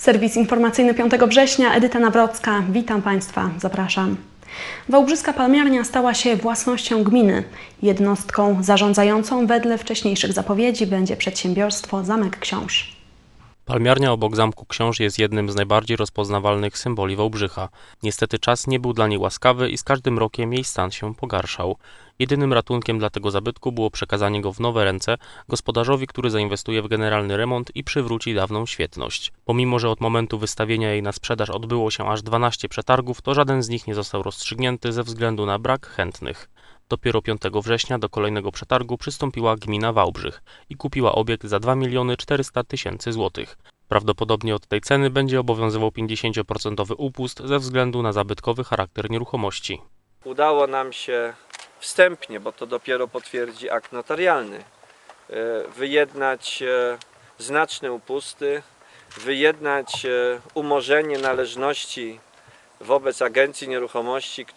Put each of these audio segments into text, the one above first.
Serwis informacyjny 5 września, Edyta Nawrocka. Witam Państwa, zapraszam. Wałbrzyska palmiarnia stała się własnością gminy. Jednostką zarządzającą wedle wcześniejszych zapowiedzi będzie przedsiębiorstwo Zamek Książ. Palmiarnia obok Zamku Książ jest jednym z najbardziej rozpoznawalnych symboli Wałbrzycha. Niestety czas nie był dla niej łaskawy i z każdym rokiem jej stan się pogarszał. Jedynym ratunkiem dla tego zabytku było przekazanie go w nowe ręce gospodarzowi, który zainwestuje w generalny remont i przywróci dawną świetność. Pomimo że od momentu wystawienia jej na sprzedaż odbyło się aż 12 przetargów, to żaden z nich nie został rozstrzygnięty ze względu na brak chętnych. Dopiero 5 września do kolejnego przetargu przystąpiła gmina Wałbrzych i kupiła obiekt za 2 400 000 złotych. Prawdopodobnie od tej ceny będzie obowiązywał 50% upust ze względu na zabytkowy charakter nieruchomości. Udało nam się wstępnie, bo to dopiero potwierdzi akt notarialny, wyjednać znaczne upusty, wyjednać umorzenie należności wobec Agencji Nieruchomości,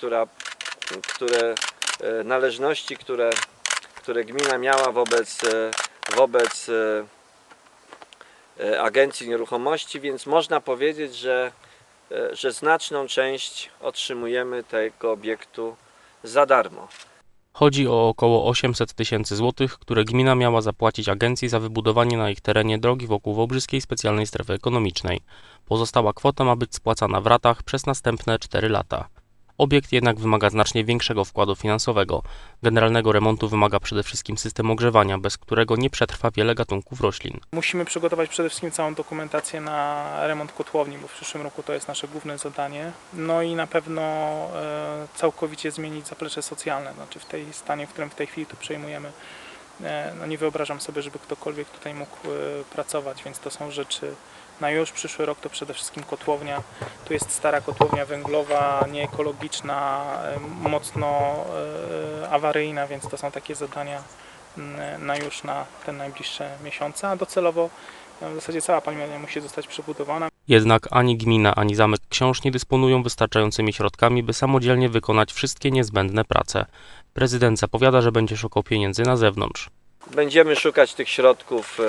które gmina miała wobec Agencji Nieruchomości, więc można powiedzieć, że znaczną część otrzymujemy tego obiektu za darmo. Chodzi o około 800 000 złotych, które gmina miała zapłacić agencji za wybudowanie na ich terenie drogi wokół Wałbrzyskiej Specjalnej Strefy Ekonomicznej. Pozostała kwota ma być spłacana w ratach przez następne 4 lata. Obiekt jednak wymaga znacznie większego wkładu finansowego. Generalnego remontu wymaga przede wszystkim system ogrzewania, bez którego nie przetrwa wiele gatunków roślin. Musimy przygotować przede wszystkim całą dokumentację na remont kotłowni, bo w przyszłym roku to jest nasze główne zadanie. No i na pewno całkowicie zmienić zaplecze socjalne, znaczy w tej stanie, w którym w tej chwili tu przejmujemy. No nie wyobrażam sobie, żeby ktokolwiek tutaj mógł pracować, więc to są rzeczy na już przyszły rok. To przede wszystkim kotłownia. Tu jest stara kotłownia węglowa, nieekologiczna, mocno awaryjna, więc to są takie zadania na już na te najbliższe miesiące, a docelowo w zasadzie cała palmiarnia musi zostać przebudowana. Jednak ani gmina, ani Zamek Książ nie dysponują wystarczającymi środkami, by samodzielnie wykonać wszystkie niezbędne prace. Prezydent zapowiada, że będzie szukał pieniędzy na zewnątrz. Będziemy szukać tych środków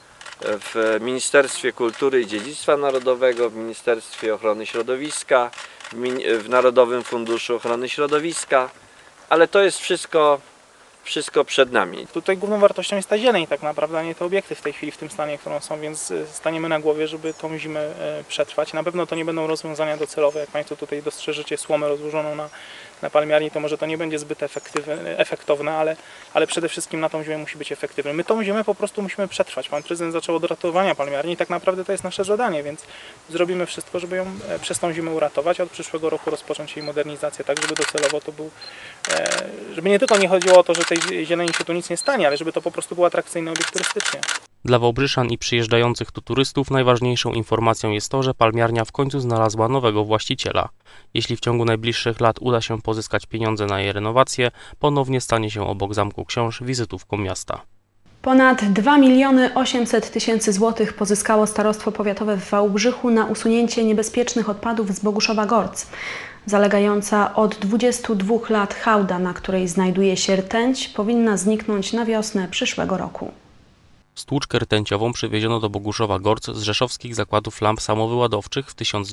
w Ministerstwie Kultury i Dziedzictwa Narodowego, w Ministerstwie Ochrony Środowiska, w Narodowym Funduszu Ochrony Środowiska, ale to jest wszystko przed nami. Tutaj główną wartością jest ta zieleń tak naprawdę, a nie te obiekty w tej chwili w tym stanie, w którym są, więc staniemy na głowie, żeby tą zimę przetrwać. Na pewno to nie będą rozwiązania docelowe, jak Państwo tutaj dostrzeżycie słomę rozłożoną na palmiarni, to może to nie będzie zbyt efektowne, ale przede wszystkim na tą zimę musi być efektywny. My tą zimę po prostu musimy przetrwać. Pan prezydent zaczął od ratowania palmiarni i tak naprawdę to jest nasze zadanie, więc zrobimy wszystko, żeby ją przez tą zimę uratować, a od przyszłego roku rozpocząć jej modernizację, tak żeby docelowo to był, żeby nie tylko nie chodziło o to, że tej zieleni się tu nic nie stanie, ale żeby to po prostu był atrakcyjny obiekt turystycznie. Dla Wałbrzyszan i przyjeżdżających tu turystów najważniejszą informacją jest to, że palmiarnia w końcu znalazła nowego właściciela. Jeśli w ciągu najbliższych lat uda się pozyskać pieniądze na jej renowację, ponownie stanie się obok Zamku Książ wizytówką miasta. Ponad 2 800 000 złotych pozyskało Starostwo Powiatowe w Wałbrzychu na usunięcie niebezpiecznych odpadów z Boguszowa Gorc. Zalegająca od 22 lat hałda, na której znajduje się rtęć, powinna zniknąć na wiosnę przyszłego roku. Stłuczkę rtęciową przywieziono do Boguszowa Gorc z rzeszowskich zakładów lamp samowyładowczych w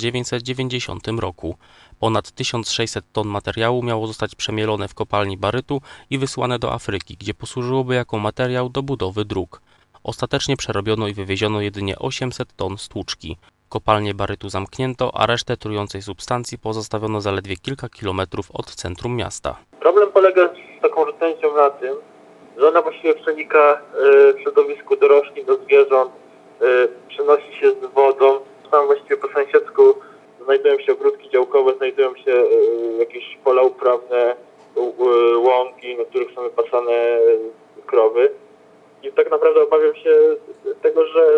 1990 roku. Ponad 1600 ton materiału miało zostać przemielone w kopalni barytu i wysłane do Afryki, gdzie posłużyłoby jako materiał do budowy dróg. Ostatecznie przerobiono i wywieziono jedynie 800 ton stłuczki. Kopalnię barytu zamknięto, a resztę trującej substancji pozostawiono zaledwie kilka kilometrów od centrum miasta. Problem polega z taką rtęcią na tym, że ona właściwie przenika w środowisku do roślin, do zwierząt, przenosi się z wodą. Tam właściwie po sąsiedzku znajdują się ogródki działkowe, znajdują się jakieś pola uprawne, łąki, na których są wypasane krowy. I tak naprawdę obawiam się tego,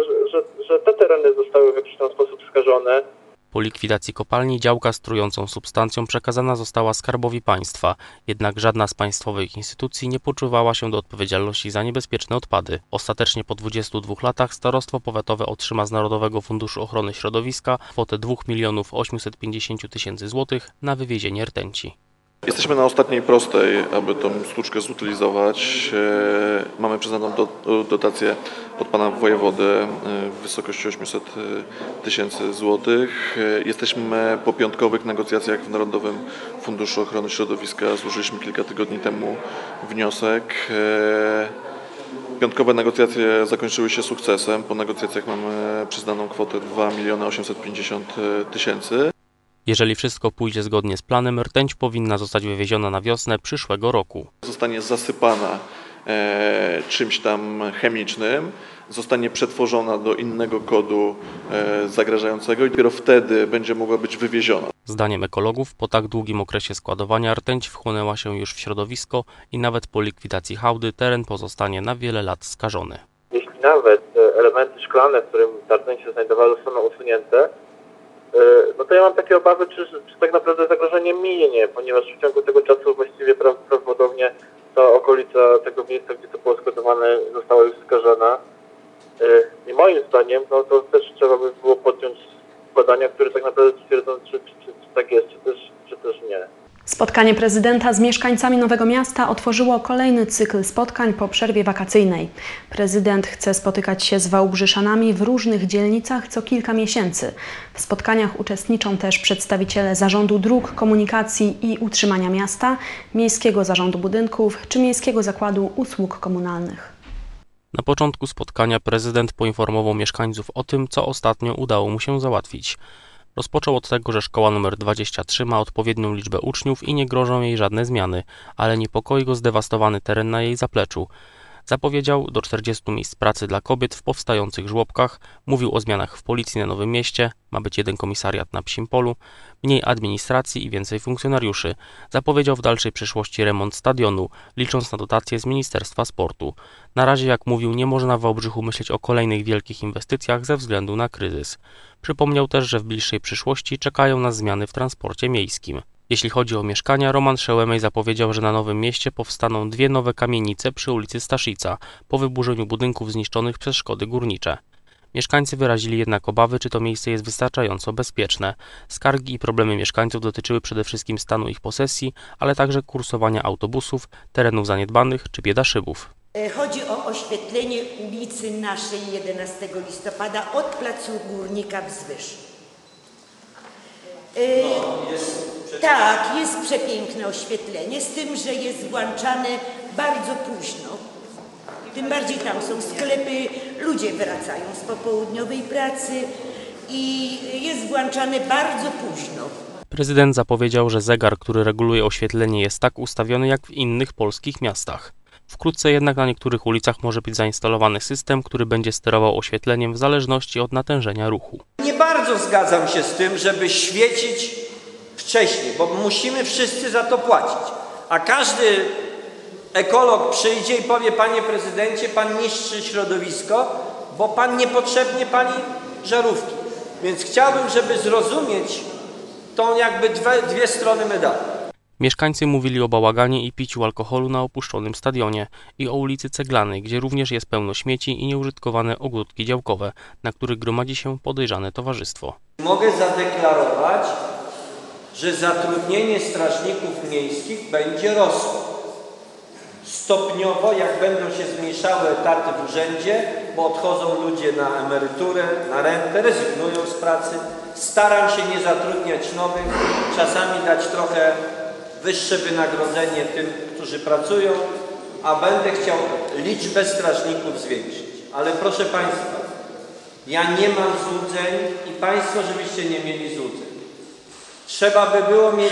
że te tereny zostały w jakiś tam sposób skażone. Po likwidacji kopalni działka z trującą substancją przekazana została Skarbowi Państwa, jednak żadna z państwowych instytucji nie poczuwała się do odpowiedzialności za niebezpieczne odpady. Ostatecznie po 22 latach Starostwo Powiatowe otrzyma z Narodowego Funduszu Ochrony Środowiska kwotę 2 850 000 złotych na wywiezienie rtęci. Jesteśmy na ostatniej prostej, aby tą sztuczkę zutylizować. Mamy przyznaną dotację od pana wojewody w wysokości 800 000 złotych. Jesteśmy po piątkowych negocjacjach w Narodowym Funduszu Ochrony Środowiska. Złożyliśmy kilka tygodni temu wniosek. Piątkowe negocjacje zakończyły się sukcesem. Po negocjacjach mamy przyznaną kwotę 2 850 000. Jeżeli wszystko pójdzie zgodnie z planem, rtęć powinna zostać wywieziona na wiosnę przyszłego roku. Zostanie zasypana czymś tam chemicznym, zostanie przetworzona do innego kodu zagrażającego i dopiero wtedy będzie mogła być wywieziona. Zdaniem ekologów po tak długim okresie składowania rtęć wchłonęła się już w środowisko i nawet po likwidacji hałdy teren pozostanie na wiele lat skażony. Jeśli nawet elementy szklane, w którym ta rtęć się znajdowała, zostaną usunięte, no to ja mam takie obawy, czy tak naprawdę zagrożenie minie, ponieważ w ciągu tego czasu właściwie prawdopodobnie ta okolica tego miejsca, gdzie to było składowane, została już skażona. I moim zdaniem no to też trzeba by było podjąć badania, które tak naprawdę stwierdzą, czy tak jest, czy też nie. Spotkanie prezydenta z mieszkańcami Nowego Miasta otworzyło kolejny cykl spotkań po przerwie wakacyjnej. Prezydent chce spotykać się z Wałbrzyszanami w różnych dzielnicach co kilka miesięcy. W spotkaniach uczestniczą też przedstawiciele Zarządu Dróg, Komunikacji i Utrzymania Miasta, Miejskiego Zarządu Budynków czy Miejskiego Zakładu Usług Komunalnych. Na początku spotkania prezydent poinformował mieszkańców o tym, co ostatnio udało mu się załatwić. Rozpoczął od tego, że szkoła nr 23 ma odpowiednią liczbę uczniów i nie grożą jej żadne zmiany, ale niepokoi go zdewastowany teren na jej zapleczu. Zapowiedział do 40 miejsc pracy dla kobiet w powstających żłobkach, mówił o zmianach w policji na Nowym Mieście, ma być 1 komisariat na Psim Polu, mniej administracji i więcej funkcjonariuszy. Zapowiedział w dalszej przyszłości remont stadionu, licząc na dotacje z Ministerstwa Sportu. Na razie, jak mówił, nie można w Wałbrzychu myśleć o kolejnych wielkich inwestycjach ze względu na kryzys. Przypomniał też, że w bliższej przyszłości czekają nas zmiany w transporcie miejskim. Jeśli chodzi o mieszkania, Roman Szełemej zapowiedział, że na Nowym Mieście powstaną 2 nowe kamienice przy ulicy Staszica, po wyburzeniu budynków zniszczonych przez szkody górnicze. Mieszkańcy wyrazili jednak obawy, czy to miejsce jest wystarczająco bezpieczne. Skargi i problemy mieszkańców dotyczyły przede wszystkim stanu ich posesji, ale także kursowania autobusów, terenów zaniedbanych czy biedaszybów. Chodzi o oświetlenie ulicy naszej 11 listopada od placu Górnika wzwyż. Tak, jest przepiękne oświetlenie, z tym, że jest włączane bardzo późno. Tym bardziej tam są sklepy, ludzie wracają z popołudniowej pracy i jest włączane bardzo późno. Prezydent zapowiedział, że zegar, który reguluje oświetlenie, jest tak ustawiony jak w innych polskich miastach. Wkrótce jednak na niektórych ulicach może być zainstalowany system, który będzie sterował oświetleniem w zależności od natężenia ruchu. Nie bardzo zgadzam się z tym, żeby świecić wcześniej, bo musimy wszyscy za to płacić. A każdy ekolog przyjdzie i powie: panie prezydencie, pan niszczy środowisko, bo pan niepotrzebnie pali żarówki. Więc chciałbym, żeby zrozumieć tą jakby dwie strony medalu. Mieszkańcy mówili o bałaganie i piciu alkoholu na opuszczonym stadionie i o ulicy Ceglanej, gdzie również jest pełno śmieci i nieużytkowane ogródki działkowe, na których gromadzi się podejrzane towarzystwo. Mogę zadeklarować, że zatrudnienie strażników miejskich będzie rosło. Stopniowo, jak będą się zmniejszały etaty w urzędzie, bo odchodzą ludzie na emeryturę, na rentę, rezygnują z pracy. Staram się nie zatrudniać nowych, czasami dać trochę wyższe wynagrodzenie tym, którzy pracują, a będę chciał liczbę strażników zwiększyć. Ale proszę Państwa, ja nie mam złudzeń i Państwo, żebyście nie mieli złudzeń. Trzeba by było mieć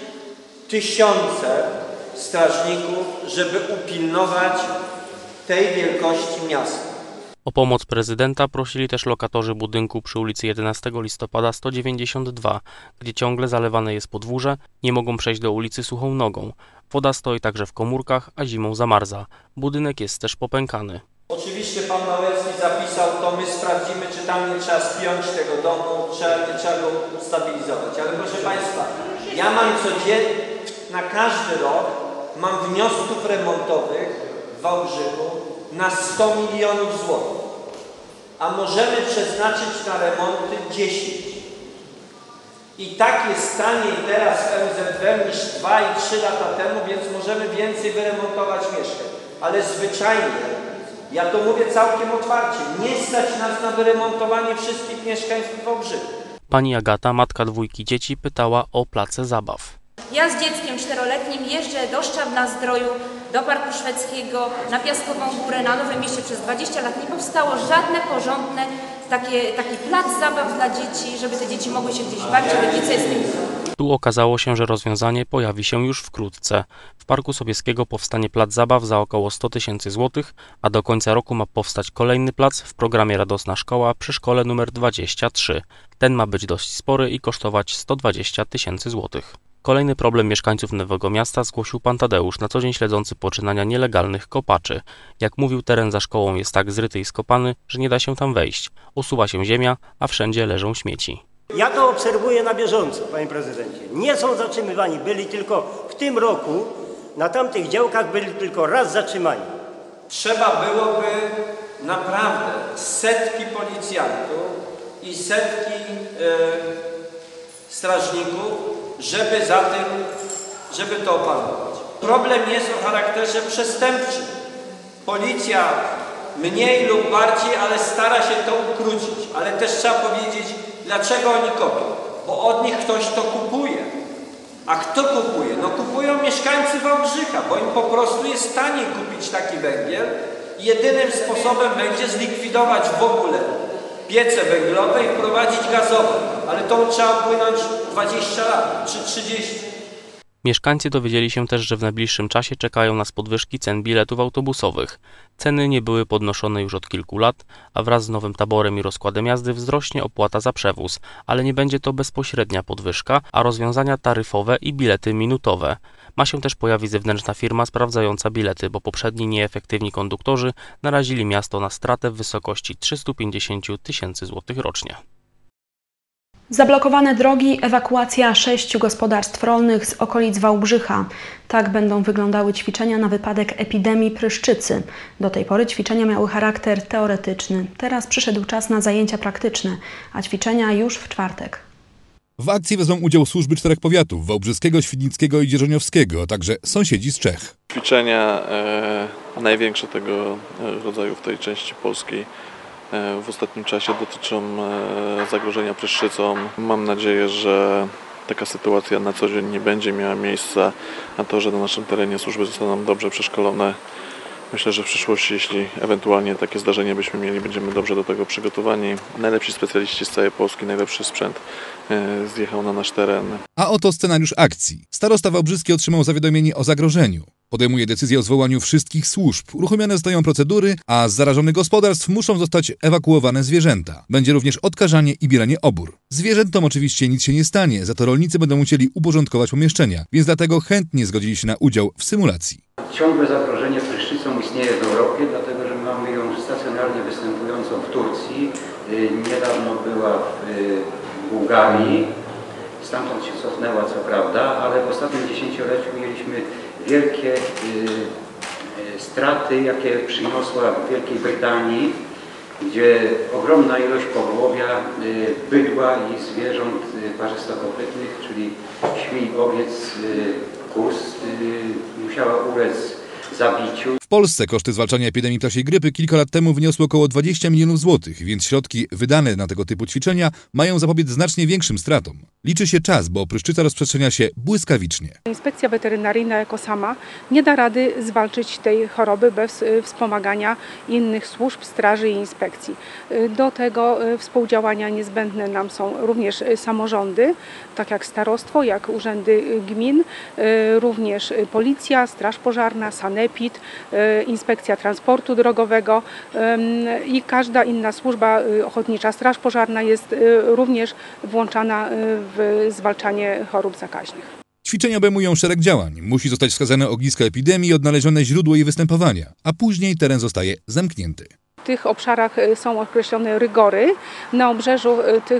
tysiące strażników, żeby upilnować tej wielkości miasta. O pomoc prezydenta prosili też lokatorzy budynku przy ulicy 11 listopada 192, gdzie ciągle zalewane jest podwórze, nie mogą przejść do ulicy suchą nogą. Woda stoi także w komórkach, a zimą zamarza. Budynek jest też popękany. Oczywiście pan Małecki zapisał to, my sprawdzimy, czy tam nie trzeba spiąć tego domu, nie trzeba go ustabilizować. Ale proszę Państwa, ja mam codziennie, na każdy rok mam wniosków remontowych w Wałbrzychu na 100 milionów złotych, a możemy przeznaczyć na remonty 10. I tak jest taniej teraz w MZW niż 2 i 3 lata temu, więc możemy więcej wyremontować mieszkań. Ale zwyczajnie, ja to mówię całkiem otwarcie, nie stać nas na wyremontowanie wszystkich mieszkań w Wałbrzychu. Pani Agata, matka 2 dzieci, pytała o place zabaw. Ja z dzieckiem 4-letnim jeżdżę do Szczawna-Zdroju, do Parku Szwedzkiego, na Piaskową Górę, na Nowym Mieście przez 20 lat. Nie powstało żadne porządne taki plac zabaw dla dzieci, żeby te dzieci mogły się gdzieś bawić, rodzice z tym. Tu okazało się, że rozwiązanie pojawi się już wkrótce. W Parku Sobieskiego powstanie plac zabaw za około 100 000 złotych, a do końca roku ma powstać kolejny plac w programie Radosna Szkoła przy szkole nr 23. Ten ma być dość spory i kosztować 120 000 złotych. Kolejny problem mieszkańców Nowego Miasta zgłosił pan Tadeusz, na co dzień śledzący poczynania nielegalnych kopaczy. Jak mówił, teren za szkołą jest tak zryty i skopany, że nie da się tam wejść. Usuwa się ziemia, a wszędzie leżą śmieci. Ja to obserwuję na bieżąco, panie prezydencie. Nie są zatrzymywani, byli tylko w tym roku, na tamtych działkach byli tylko raz zatrzymani. Trzeba byłoby naprawdę setki policjantów i setki strażników, żeby to opanować. Problem jest o charakterze przestępczym. Policja mniej lub bardziej, ale stara się to ukrócić. Ale też trzeba powiedzieć, dlaczego oni kopią. Bo od nich ktoś to kupuje. A kto kupuje? No kupują mieszkańcy Wałbrzycha, bo im po prostu jest taniej kupić taki węgiel. Jedynym sposobem będzie zlikwidować w ogóle piece węglowe i wprowadzić gazowe. Ale to trzeba upłynąć 20 lat czy 30. Mieszkańcy dowiedzieli się też, że w najbliższym czasie czekają nas podwyżki cen biletów autobusowych. Ceny nie były podnoszone już od kilku lat, a wraz z nowym taborem i rozkładem jazdy wzrośnie opłata za przewóz, ale nie będzie to bezpośrednia podwyżka, a rozwiązania taryfowe i bilety minutowe. Ma się też pojawić zewnętrzna firma sprawdzająca bilety, bo poprzedni nieefektywni konduktorzy narazili miasto na stratę w wysokości 350 000 złotych rocznie. Zablokowane drogi, ewakuacja 6 gospodarstw rolnych z okolic Wałbrzycha. Tak będą wyglądały ćwiczenia na wypadek epidemii pryszczycy. Do tej pory ćwiczenia miały charakter teoretyczny. Teraz przyszedł czas na zajęcia praktyczne, a ćwiczenia już w czwartek. W akcji wezmą udział służby 4 powiatów: wałbrzyskiego, świdnickiego i dzierżoniowskiego, a także sąsiedzi z Czech. Ćwiczenia największe tego rodzaju w tej części Polski w ostatnim czasie dotyczą zagrożenia pryszczycą. Mam nadzieję, że taka sytuacja na co dzień nie będzie miała miejsca, a to, że na naszym terenie służby zostaną dobrze przeszkolone. Myślę, że w przyszłości, jeśli ewentualnie takie zdarzenie byśmy mieli, będziemy dobrze do tego przygotowani. Najlepsi specjaliści z całej Polski, najlepszy sprzęt zjechał na nasz teren. A oto scenariusz akcji. Starosta wałbrzyski otrzymał zawiadomienie o zagrożeniu. Podejmuje decyzję o zwołaniu wszystkich służb. Uruchomione zostają procedury, a z zarażonych gospodarstw muszą zostać ewakuowane zwierzęta. Będzie również odkażanie i bieranie obór. Zwierzętom oczywiście nic się nie stanie, za to rolnicy będą musieli uporządkować pomieszczenia, więc dlatego chętnie zgodzili się na udział w symulacji. Ciągłe zagrożenie pryszczycą istnieje w Europie, dlatego że mamy ją stacjonarnie występującą w Turcji. Niedawno była w Bułgarii, stamtąd się cofnęła co prawda, ale w ostatnim dziesięcioleciu mieliśmy wielkie straty, jakie przyniosła w Wielkiej Brytanii, gdzie ogromna ilość powołowia bydła i zwierząt parzystokopytnych, czyli świń, owiec, kóz, musiała ulec zabiciu. W Polsce koszty zwalczania epidemii ptasiej grypy kilka lat temu wyniosły około 20 milionów złotych, więc środki wydane na tego typu ćwiczenia mają zapobiec znacznie większym stratom. Liczy się czas, bo pryszczyca rozprzestrzenia się błyskawicznie. Inspekcja weterynaryjna jako sama nie da rady zwalczyć tej choroby bez wspomagania innych służb, straży i inspekcji. Do tego współdziałania niezbędne nam są również samorządy, tak jak starostwo, jak urzędy gmin, również policja, straż pożarna, sanepid, inspekcja transportu drogowego i każda inna służba, ochotnicza straż pożarna jest również włączana w zwalczanie chorób zakaźnych. Ćwiczenia obejmują szereg działań. Musi zostać wskazane ognisko epidemii i odnalezione źródło jej występowania, a później teren zostaje zamknięty. W tych obszarach są określone rygory. Na obrzeżu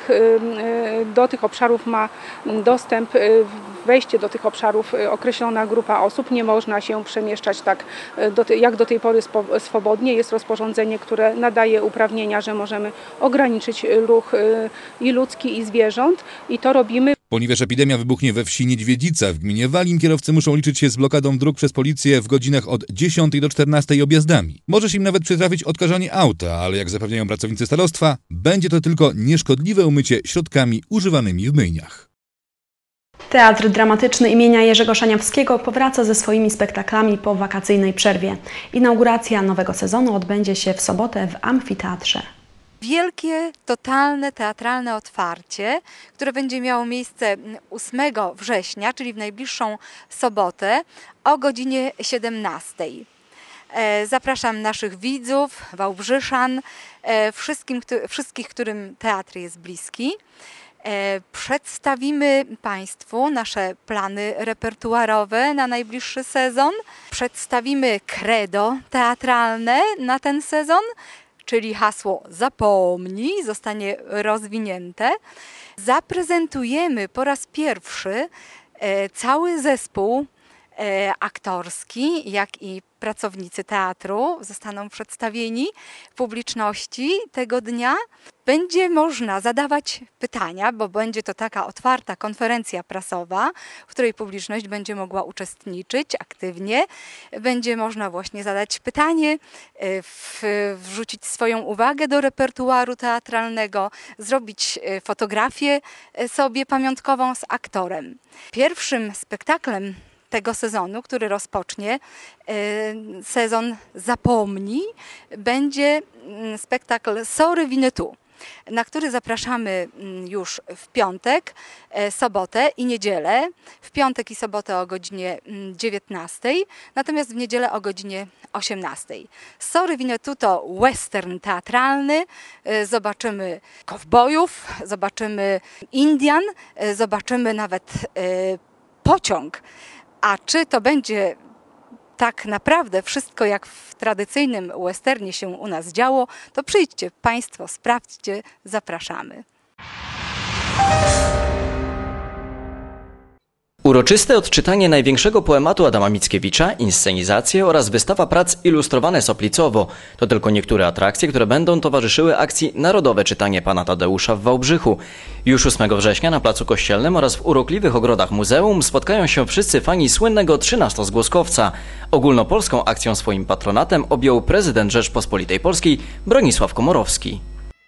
do tych obszarów ma dostęp, wejście do tych obszarów określona grupa osób. Nie można się przemieszczać tak jak do tej pory swobodnie. Jest rozporządzenie, które nadaje uprawnienia, że możemy ograniczyć ruch i ludzki, i zwierząt, i to robimy. Ponieważ epidemia wybuchnie we wsi Niedźwiedzica w gminie Walin, kierowcy muszą liczyć się z blokadą dróg przez policję w godzinach od 10 do 14 objazdami. Może się im nawet przytrafić odkażanie auta, ale jak zapewniają pracownicy starostwa, będzie to tylko nieszkodliwe umycie środkami używanymi w myjniach. Teatr Dramatyczny imienia Jerzego Szaniawskiego powraca ze swoimi spektaklami po wakacyjnej przerwie. Inauguracja nowego sezonu odbędzie się w sobotę w amfiteatrze. Wielkie, totalne, teatralne otwarcie, które będzie miało miejsce 8 września, czyli w najbliższą sobotę o godzinie 17. Zapraszam naszych widzów, wałbrzyszan, wszystkich, którym teatr jest bliski. Przedstawimy Państwu nasze plany repertuarowe na najbliższy sezon. Przedstawimy credo teatralne na ten sezon, czyli hasło zapomnij zostanie rozwinięte. Zaprezentujemy po raz pierwszy cały zespół aktorski, jak i pracownicy teatru zostaną przedstawieni publiczności tego dnia. Będzie można zadawać pytania, bo będzie to taka otwarta konferencja prasowa, w której publiczność będzie mogła uczestniczyć aktywnie. Będzie można właśnie zadać pytanie, wrzucić swoją uwagę do repertuaru teatralnego, zrobić fotografię sobie pamiątkową z aktorem. Pierwszym spektaklem tego sezonu, który rozpocznie sezon Zapomnij, będzie spektakl Sorry Winnetou, na który zapraszamy już w piątek, sobotę i niedzielę. W piątek i sobotę o godzinie 19, natomiast w niedzielę o godzinie 18. Sorry Winnetou to western teatralny. Zobaczymy kowbojów, zobaczymy Indian, zobaczymy nawet pociąg. A czy to będzie tak naprawdę wszystko jak w tradycyjnym westernie się u nas działo, to przyjdźcie Państwo, sprawdźcie, zapraszamy. Uroczyste odczytanie największego poematu Adama Mickiewicza, inscenizacje oraz wystawa prac ilustrowane Soplicowo to tylko niektóre atrakcje, które będą towarzyszyły akcji Narodowe Czytanie Pana Tadeusza w Wałbrzychu. Już 8 września na Placu Kościelnym oraz w urokliwych ogrodach muzeum spotkają się wszyscy fani słynnego 13-zgłoskowca. Ogólnopolską akcją swoim patronatem objął prezydent Rzeczpospolitej Polskiej Bronisław Komorowski.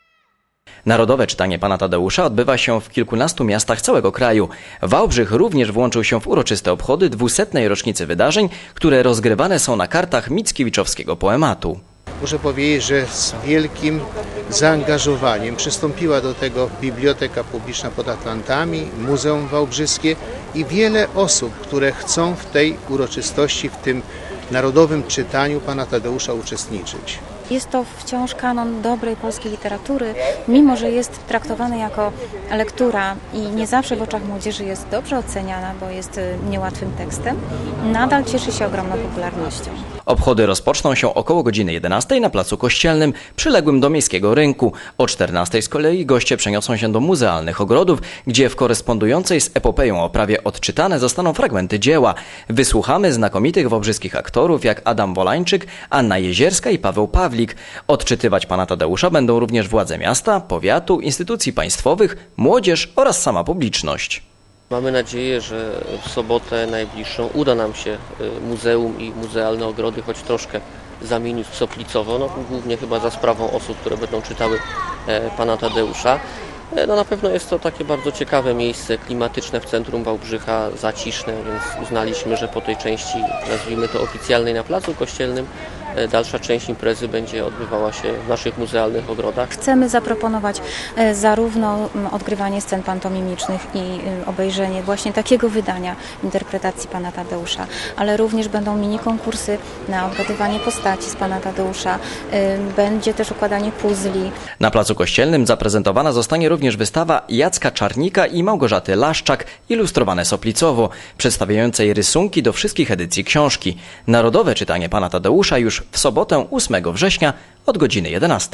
Narodowe Czytanie Pana Tadeusza odbywa się w kilkunastu miastach całego kraju. Wałbrzych również włączył się w uroczyste obchody 200. rocznicy wydarzeń, które rozgrywane są na kartach mickiewiczowskiego poematu. Muszę powiedzieć, że z wielkim zaangażowaniem przystąpiła do tego Biblioteka Publiczna pod Atlantami, Muzeum Wałbrzyskie i wiele osób, które chcą w tej uroczystości, w tym narodowym czytaniu Pana Tadeusza uczestniczyć. Jest to wciąż kanon dobrej polskiej literatury, mimo że jest traktowany jako lektura i nie zawsze w oczach młodzieży jest dobrze oceniana, bo jest niełatwym tekstem, nadal cieszy się ogromną popularnością. Obchody rozpoczną się około godziny 11 na Placu Kościelnym, przyległym do Miejskiego Rynku. O 14 z kolei goście przeniosą się do muzealnych ogrodów, gdzie w korespondującej z epopeją oprawie odczytane zostaną fragmenty dzieła. Wysłuchamy znakomitych wałbrzyskich aktorów jak Adam Wolańczyk, Anna Jezierska i Paweł Pawlik. Odczytywać Pana Tadeusza będą również władze miasta, powiatu, instytucji państwowych, młodzież oraz sama publiczność. Mamy nadzieję, że w sobotę najbliższą uda nam się muzeum i muzealne ogrody choć troszkę zamienić w Soplicowo, no, głównie chyba za sprawą osób, które będą czytały Pana Tadeusza. No, na pewno jest to takie bardzo ciekawe miejsce klimatyczne w centrum Wałbrzycha, zaciszne, więc uznaliśmy, że po tej części, nazwijmy to oficjalnej na Placu Kościelnym, dalsza część imprezy będzie odbywała się w naszych muzealnych ogrodach. Chcemy zaproponować zarówno odgrywanie scen pantomimicznych i obejrzenie właśnie takiego wydania interpretacji Pana Tadeusza, ale również będą mini konkursy na odgadywanie postaci z Pana Tadeusza, będzie też układanie puzli. Na Placu Kościelnym zaprezentowana zostanie również wystawa Jacka Czarnika i Małgorzaty Laszczak, ilustrowane Soplicowo, przedstawiającej rysunki do wszystkich edycji książki. Narodowe Czytanie Pana Tadeusza już w sobotę 8 września od godziny 11.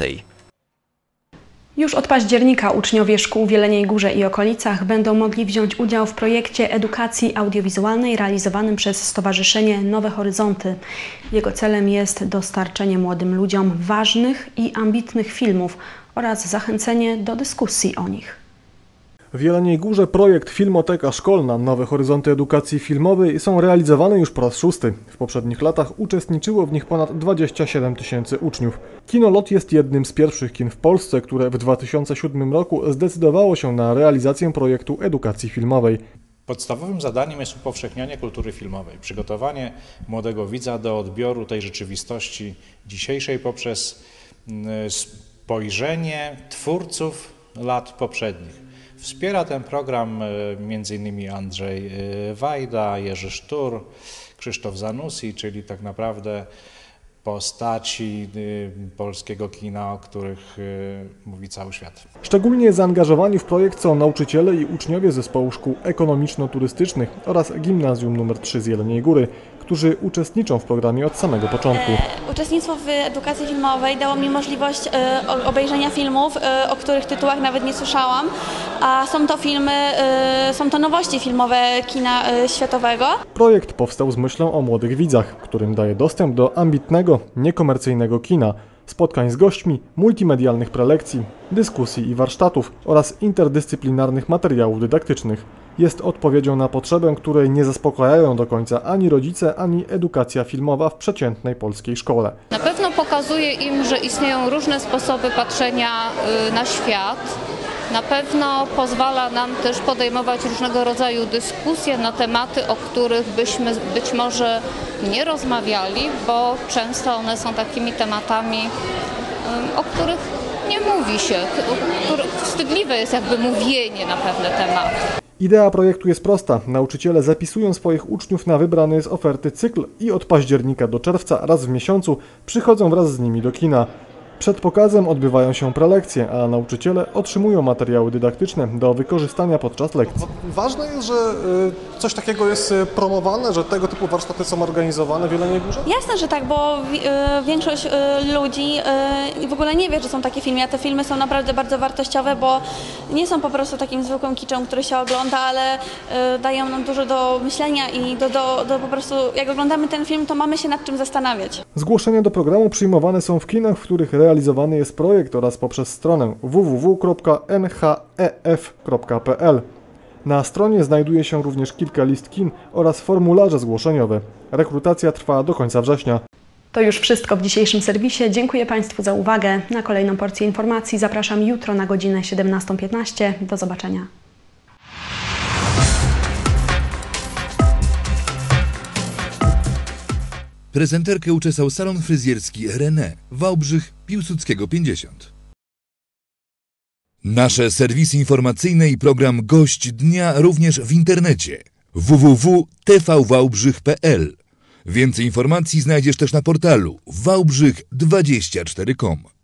Już od października uczniowie szkół w Jeleniej Górze i okolicach będą mogli wziąć udział w projekcie edukacji audiowizualnej realizowanym przez Stowarzyszenie Nowe Horyzonty. Jego celem jest dostarczenie młodym ludziom ważnych i ambitnych filmów oraz zachęcenie do dyskusji o nich. W Jeleniej Górze projekt Filmoteka Szkolna Nowe Horyzonty Edukacji Filmowej są realizowane już po raz 6. W poprzednich latach uczestniczyło w nich ponad 27 000 uczniów. Kino LOT jest jednym z pierwszych kin w Polsce, które w 2007 roku zdecydowało się na realizację projektu edukacji filmowej. Podstawowym zadaniem jest upowszechnianie kultury filmowej, przygotowanie młodego widza do odbioru tej rzeczywistości dzisiejszej poprzez spojrzenie twórców lat poprzednich. Wspiera ten program m.in. Andrzej Wajda, Jerzy Sztur, Krzysztof Zanussi, czyli tak naprawdę postaci polskiego kina, o których mówi cały świat. Szczególnie zaangażowani w projekt są nauczyciele i uczniowie zespołu szkół ekonomiczno-turystycznych oraz Gimnazjum nr 3 z Jeleniej Góry, którzy uczestniczą w programie od samego początku. Uczestnictwo w edukacji filmowej dało mi możliwość obejrzenia filmów, o których tytułach nawet nie słyszałam, a są to nowości filmowe kina światowego. Projekt powstał z myślą o młodych widzach, którym daje dostęp do ambitnego, niekomercyjnego kina, spotkań z gośćmi, multimedialnych prelekcji, dyskusji i warsztatów oraz interdyscyplinarnych materiałów dydaktycznych. Jest odpowiedzią na potrzebę, której nie zaspokajają do końca ani rodzice, ani edukacja filmowa w przeciętnej polskiej szkole. Na pewno pokazuje im, że istnieją różne sposoby patrzenia na świat. Na pewno pozwala nam też podejmować różnego rodzaju dyskusje na tematy, o których byśmy być może nie rozmawiali, bo często one są takimi tematami, o których nie mówi się, wstydliwe jest jakby mówienie na pewne tematy. Idea projektu jest prosta. Nauczyciele zapisują swoich uczniów na wybrany z oferty cykl i od października do czerwca raz w miesiącu przychodzą wraz z nimi do kina. Przed pokazem odbywają się prelekcje, a nauczyciele otrzymują materiały dydaktyczne do wykorzystania podczas lekcji. Ważne jest, że coś takiego jest promowane, że tego typu warsztaty są organizowane w Jeleniej Górze? Jasne, że tak, bo większość ludzi w ogóle nie wie, że są takie filmy, a te filmy są naprawdę bardzo wartościowe, bo nie są po prostu takim zwykłym kiczem, który się ogląda, ale dają nam dużo do myślenia i do po prostu, jak oglądamy ten film, to mamy się nad czym zastanawiać. Zgłoszenia do programu przyjmowane są w kinach, w których realizowany jest projekt oraz poprzez stronę www.nheef.pl. Na stronie znajduje się również kilka list kin oraz formularze zgłoszeniowe. Rekrutacja trwa do końca września. To już wszystko w dzisiejszym serwisie. Dziękuję Państwu za uwagę. Na kolejną porcję informacji zapraszam jutro na godzinę 17:15. Do zobaczenia. Prezenterkę uczesał salon fryzjerski René, Wałbrzych, Piłsudskiego 50. Nasze serwisy informacyjne i program Gość Dnia również w internecie www.tvwałbrzych.pl. Więcej informacji znajdziesz też na portalu wałbrzych24.com.